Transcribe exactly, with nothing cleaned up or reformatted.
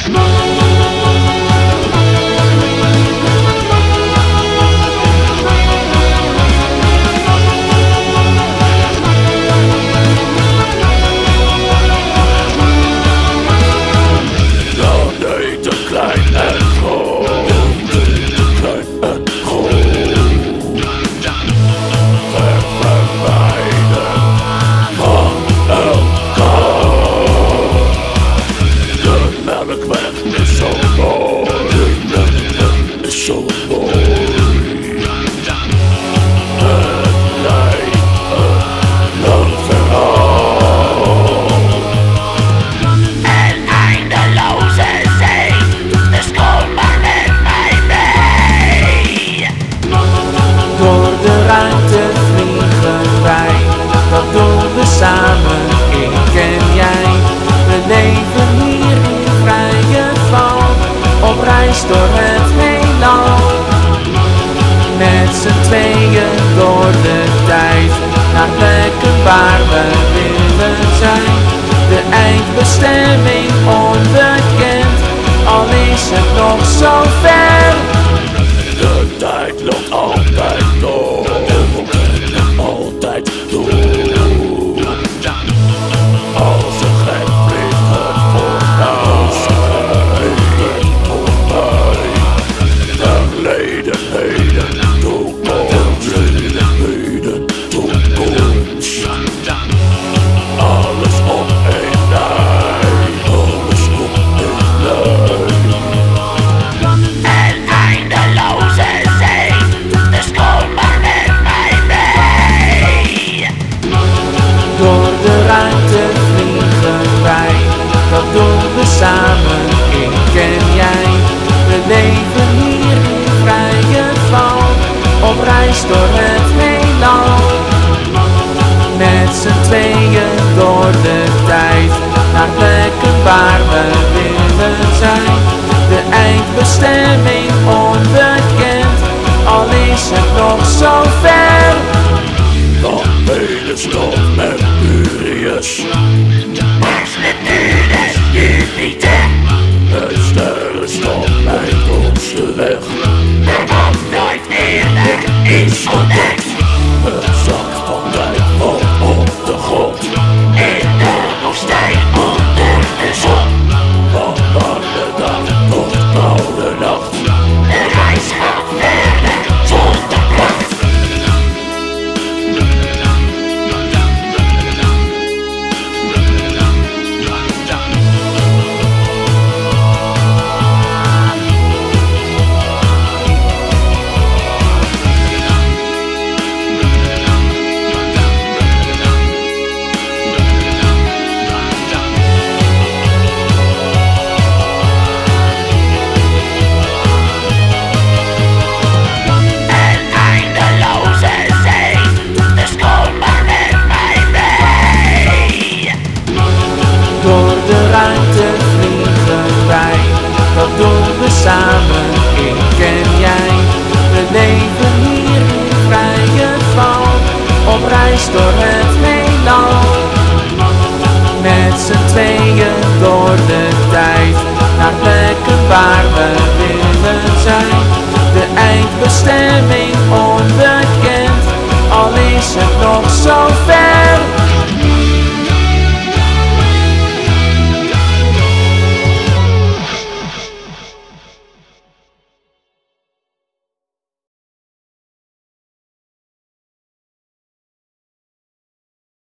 Samen, ik en jij, we leven hier in vrije val, op reis door het heelal. Met z'n tweeën door de tijd, naar plekken waar we willen zijn. De eindbestemming onbekend, al is het nog zo ver. De tijd loopt altijd door, altijd door. Dat doen we samen, ik en jij. We leven hier in vrije val, op reis door het heelal. Met z'n tweeën door de tijd, naar plekken waar we willen zijn. De eindbestemming onbekend, al is het nog zo ver. Dan ben je stop Mercurius.